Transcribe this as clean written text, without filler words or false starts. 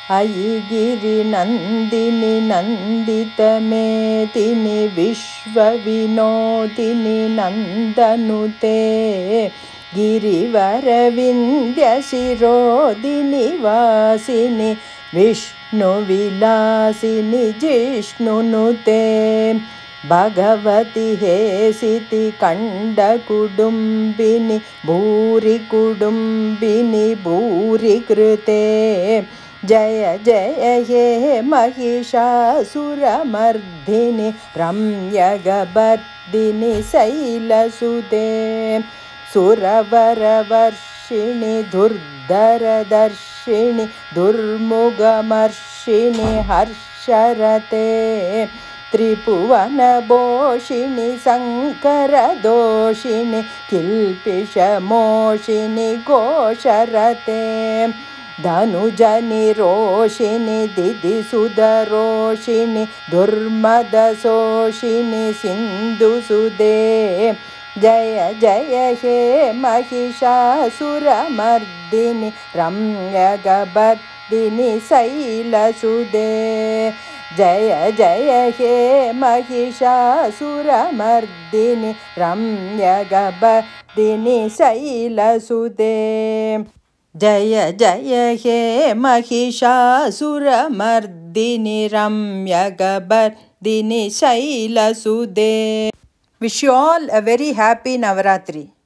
अयि नंदिनी नंदितमेदिनि विश्वविनोदिनि नंदनुते गिरिवरविन्द्यशिरोदिनि वासिनि विष्णुविलासिनि जिष्णुनुते भगवति हेसिति कंडकुडुम्बिनि भूरि कुडुम्बिनि भूरि कृते जय जय हे महिषासुरमर्दिनि रम्यगभर्दिनि शैलसुते सुरवरवर्षिणि दुर्धरदर्शिनि दुर्मुखमर्षिणि हर्षरते त्रिभुवनभोषिणि शङ्करदोषिणि किल्पिषमोषिणि घोषरते धनुजनिरोषिणि दिदिसुधरोषिणि दुर्मदशोषिणि सिन्धुसुदे जय जय हे महिषासुरमर्दिनि रम्यगभर्दिनि शैलसुदे जय जय हे महिषासुरमर्दिनि रम्यगभर्दिनि शैलसुदे जय जय हे महिषासुरमर्दिनि रम्यगभर्दिनि शैलसुदे. Wish you all a very happy Navaratri.